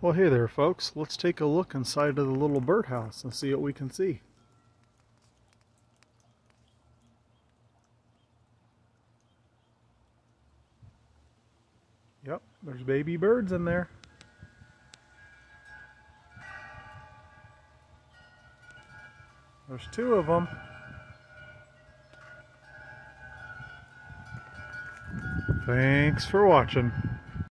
Well, hey there folks, let's take a look inside of the little birdhouse and see what we can see. Yep, there's baby birds in there. There's two of them. Thanks for watching.